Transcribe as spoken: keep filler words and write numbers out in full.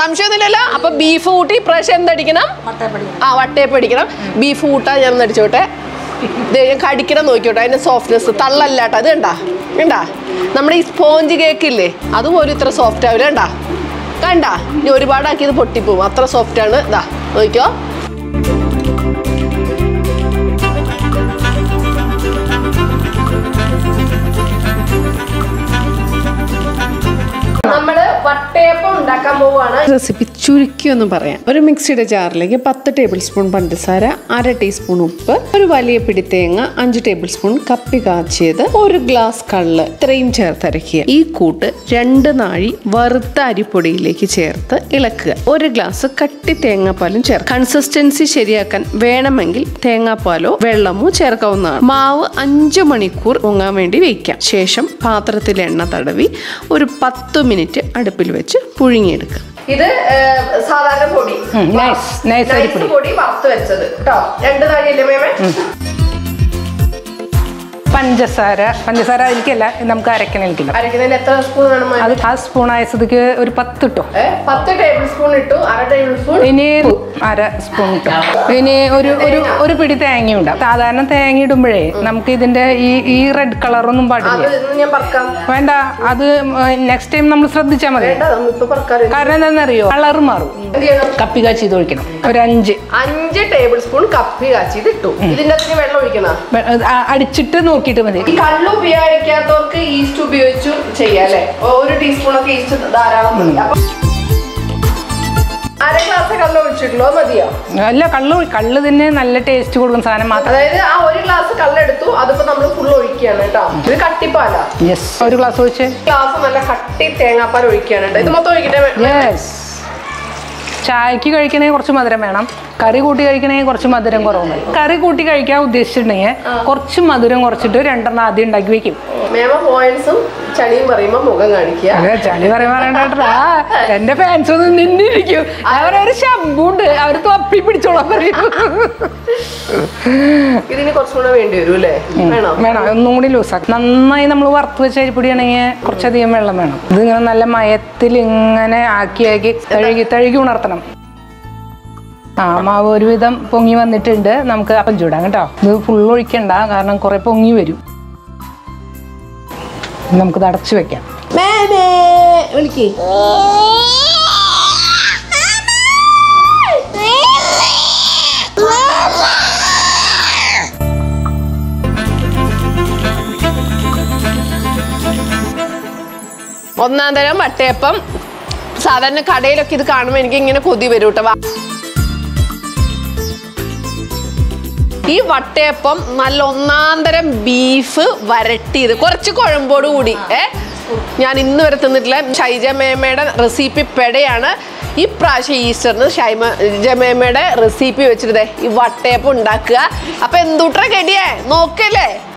സംശയമൊന്നുമില്ലല്ലോ. അപ്പൊ ബീഫ് കൂട്ടി ഇപ്രാവശ്യം എന്തടിക്കണം? ആ വട്ടയപ്പം അടിക്കണം. ബീഫ് കൂട്ടാ ഞാൻ ഒന്ന് അടിച്ചോട്ടെ. കടിക്കണം നോക്കിയോട്ടെ, അതിന്റെ സോഫ്റ്റ്നെസ് തള്ളല്ലാട്ടോ. അത് കണ്ടാ കണ്ടാ നമ്മുടെ ഈ സ്പോഞ്ച് കേക്ക് ഇല്ലേ, അതുപോലും ഇത്ര സോഫ്റ്റ് ആവില്ല. കണ്ടാ കണ്ടാ ഇനി ഒരുപാടാക്കി ഇത് പൊട്ടിപ്പോവും, അത്ര സോഫ്റ്റ് ആണ്. ഇതാ നോക്കിയോ. നമ്മള് വട്ടയപ്പം ഉണ്ടാക്കാൻ പോവാണ്. റെസിപ്പി ചുരുക്കി ഒന്ന് പറയാം. ഒരു മിക്സിയുടെ ജാറിലേക്ക് പത്ത് ടേബിൾ സ്പൂൺ പഞ്ചസാര, അര ടീസ്പൂൺ ഉപ്പ്, ഒരു വലിയ പിടി തേങ്ങ, അഞ്ച് ടേബിൾ സ്പൂൺ കപ്പി കാച്ചിയത്, ഒരു ഗ്ലാസ് കള്ള്, ഇത്രയും ചേർത്തരക്കുക. ഈ കൂട്ട് രണ്ട് നാഴി വറുത്ത അരിപ്പൊടിയിലേക്ക് ചേർത്ത് ഇളക്കുക. ഒരു ഗ്ലാസ് കട്ടി തേങ്ങാപ്പാലും ചേർക്കുക. കൺസിസ്റ്റൻസി ശരിയാക്കാൻ വേണമെങ്കിൽ തേങ്ങാപ്പാലോ വെള്ളമോ ചേർക്കാവുന്നതാണ്. മാവ് അഞ്ചു മണിക്കൂർ പൊങ്ങാൻ വേണ്ടി വെക്കാം. ശേഷം പാത്രത്തിൽ എണ്ണ തടവി ഒരു പത്ത് മിനിറ്റ് അടുപ്പിൽ വെച്ച് പുഴുങ്ങിയെടുക്കുക. ഇത് സാധാരണ പൊടി, പൊടി വറുത്ത് വെച്ചത് കേട്ടോ. രണ്ട് നാഴിയല്ലേ മേമേ? പഞ്ചസാര പഞ്ചസാര അതിലേക്കല്ല, നമുക്ക് അരക്കണേൽക്കില്ല. അരക്കുന്നതിന് എത്ര സ്പൂൺ വേണം? അത് ആ സ്പൂൺ ആയസ്ഥിതിക്ക് ഒരു പത്ത് ഇട്ടോ. പത്ത് ടേബിൾ സ്പൂൺ ഇട്ടു. അര ടേബിൾ സ്പൂൺ ഇനി അര സ്പൂൺ ഇട്ടു. ഇനി ഒരു ഒരു ഒരു പിടി തേങ്ങ ഉണ്ടാവും. സാധാരണ തേങ്ങ ഇടുമ്പോഴേ നമുക്ക് ഇതിന്റെ ഈ ഈ റെഡ് കളറൊന്നും പാടില്ല. വേണ്ട, അത് നെക്സ്റ്റ് ടൈം നമ്മൾ ശ്രദ്ധിച്ചാൽ മതി. കാരണം എന്താണെന്നറിയോ, കളർ മാറും. കപ്പി കാച്ചി ഇത് ഒഴിക്കണം. ഒരു അഞ്ച് അഞ്ച് ടേബിൾ സ്പൂൺ കപ്പി കാച്ചി ഇത് ഇട്ടു. ഇതിന്റെ വെള്ളം ഒഴിക്കണം. അടിച്ചിട്ട് നോക്കിയിട്ട് മതി. ഈ കള്ള് ഉപയോഗിക്കാത്തവർക്ക് ഈസ്റ്റ് ഉപയോഗിച്ചു ചെയ്യാം അല്ലെ? ഒരു ടീസ്പൂൺ ഒക്കെ ഈസ്റ്റ് ധാരാളം മതി. അപ്പൊ അര ഗ്ലാസ് കള്ള് ഒഴിച്ചിട്ടുള്ളൂ, മതിയോ? അല്ല, കള്ള് കള്ള് തന്നെ നല്ല ടേസ്റ്റ് കൊടുക്കുന്ന സാധനം മാത്രം. അതായത് ആ ഒരു ഗ്ലാസ് കള്ളെടുത്തു, അതിപ്പോ നമ്മൾ ഫുൾ ഒഴിക്കുകയാണ് കേട്ടോ. ഇത് കട്ടിപ്പാലാ. യെസ്, ഒരു ഗ്ലാസ് ഒഴിച്ച് ഗ്ലാസ് നല്ല കട്ടി തേങ്ങാപ്പാൽ ഒഴിക്കുകയാണ് കേട്ടോ. ഇത് മൊത്തം ഒഴിക്കട്ടെ? യെസ്. ചായക്ക് കഴിക്കണേ കുറച്ച് മധുരം വേണം, കറി കൂട്ടി കഴിക്കണേ കുറച്ച് മധുരം കുറവ് മതി. കറി കൂട്ടി കഴിക്കാൻ ഉദ്ദേശിച്ചിട്ടുണ്ടെങ്കിൽ കുറച്ച് മധുരം കുറച്ചിട്ട് രണ്ടെണ്ണം ആദ്യം ഉണ്ടാക്കി വെക്കും. ചളിയും പറയുമ്പോ മുഖം കാണിക്കുക. ചളി പറയുമ്പോ പറയണ്ടാ, എന്റെ ഫാൻസ് ഒന്നും നിന്നിരിക്കും. അവരൊരു ശമ്പുണ്ട്, അവര് തൊപ്പി പിടിച്ചോളാൻ പറയും. ഇതിന് കുറച്ചുകൂടെ വേണ്ടി വരും അല്ലേ? വേണം, ഒന്നും കൂടി ലൂസാക്കും. നന്നായി നമ്മൾ വറുത്ത് വെച്ച അരിപ്പൊടിയാണെങ്കിൽ കുറച്ചധികം വെള്ളം വേണം. ഇതിങ്ങനെ നല്ല മയത്തിൽ ഇങ്ങനെ ആക്കി ആക്കി തഴുകി തഴുകി ഉണർത്തണം. ആ മാവ് ഒരുവിധം പൊങ്ങി വന്നിട്ടുണ്ട്. നമുക്ക് അപ്പം ചൂടാം കേട്ടോ. ഇത് ഫുള്ള് ഒഴിക്കണ്ട, കാരണം കുറെ പൊങ്ങി വരും. നമുക്കിത് അടച്ചു വെക്കാം. ഒന്നാം തരം വട്ടയപ്പം. സാധാരണ കടയിലൊക്കെ ഇത് കാണുമ്പോൾ എനിക്ക് ഇങ്ങനെ കൊതി വരും കേട്ടോ. ഈ വട്ടയപ്പം നല്ല ഒന്നാന്തരം ബീഫ് വരട്ടിയത്, കുറച്ച് കുഴമ്പോട് കൂടി. ഏ ഞാൻ ഇന്ന് വരെ തിന്നിട്ടില്ല. ഷൈജ മേമയുടെ റെസിപ്പി പെടയാണ്. ഈ പ്രാവശ്യം ഈസ്റ്ററിന് ഷൈജ മേമയുടെ റെസിപ്പി വെച്ചിട്ട് ഈ വട്ടയപ്പം ഉണ്ടാക്കുക. അപ്പൊ എന്തുട്ര കെടിയേ നോക്കല്ലേ.